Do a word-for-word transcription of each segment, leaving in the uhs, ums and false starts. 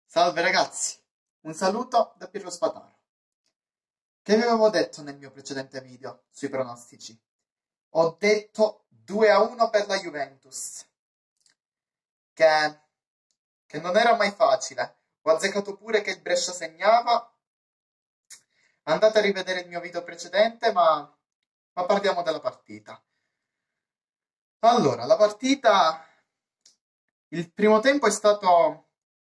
Salve ragazzi, un saluto da Piero Spataro. Che vi avevo detto nel mio precedente video sui pronostici? Ho detto due a uno per la Juventus, che, che non era mai facile. Ho azzeccato pure che il Brescia segnava. Andate a rivedere il mio video precedente, ma, ma parliamo della partita. Allora, la partita, il primo tempo è stato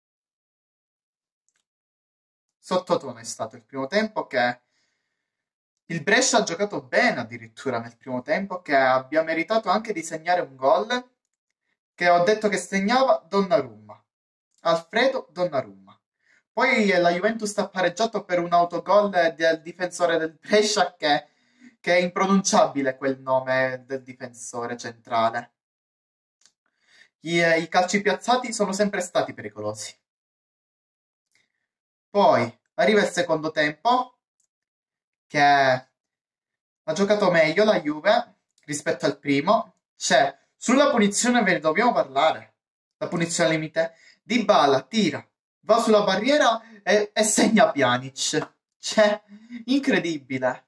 sottotono, è stato il primo tempo che il Brescia ha giocato bene addirittura nel primo tempo, che abbia meritato anche di segnare un gol, che ho detto che segnava Donnarumma, Alfredo Donnarumma. Poi la Juventus ha pareggiato per un autogol del difensore del Brescia che, che è impronunciabile quel nome del difensore centrale. I, I calci piazzati sono sempre stati pericolosi. Poi arriva il secondo tempo, che ha giocato meglio la Juve rispetto al primo. Cioè, sulla punizione ve ne dobbiamo parlare. La punizione al limite. Dybala tira, va sulla barriera e, e segna Pjanic. Cioè, incredibile.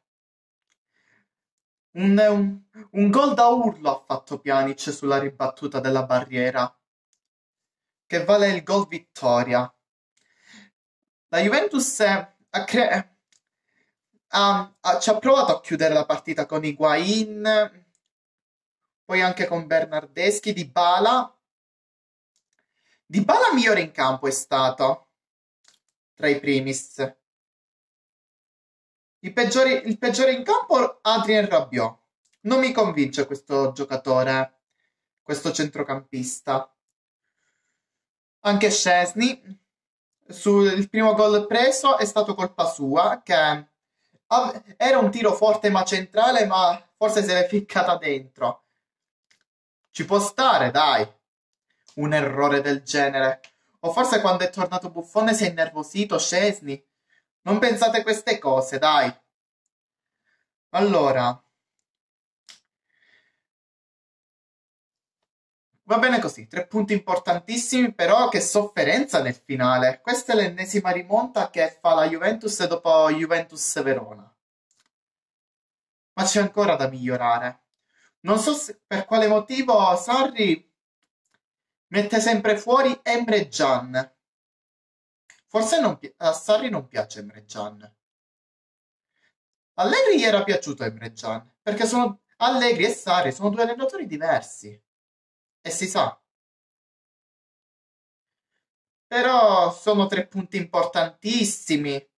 Un, un, un gol da urlo ha fatto Pjanic sulla ribattuta della barriera, che vale il gol vittoria. La Juventus è, ha cre- ha- ha- ci ha provato a chiudere la partita con Higuain, poi anche con Bernardeschi. Dybala. Dybala migliore in campo è stato tra i primis. Il peggiore, il peggiore in campo Adrien Rabiot. Non mi convince questo giocatore, questo centrocampista. Anche Szczesny, sul primo gol preso è stato colpa sua, che av- era un tiro forte ma centrale, ma forse se l'è ficcata dentro. Ci può stare, dai, un errore del genere. O forse quando è tornato Buffon si è innervosito Szczesny. Non pensate queste cose, dai. Allora, va bene così, tre punti importantissimi, però che sofferenza nel finale. Questa è l'ennesima rimonta che fa la Juventus dopo Juventus Verona. Ma c'è ancora da migliorare. Non so se- per quale motivo Sarri mette sempre fuori Emre Can. Forse non pi- a Sarri non piace Emre Can. Allegri gli era piaciuto Emre Can, perché sono Allegri e Sarri sono due allenatori diversi. E si sa. Però sono tre punti importantissimi. E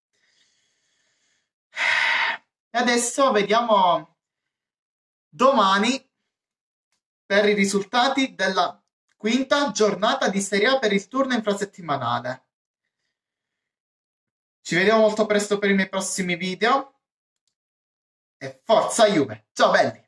adesso vediamo domani per i risultati della quinta giornata di Serie A per il turno infrasettimanale. Ci vediamo molto presto per i miei prossimi video. E forza Juve! Ciao belli!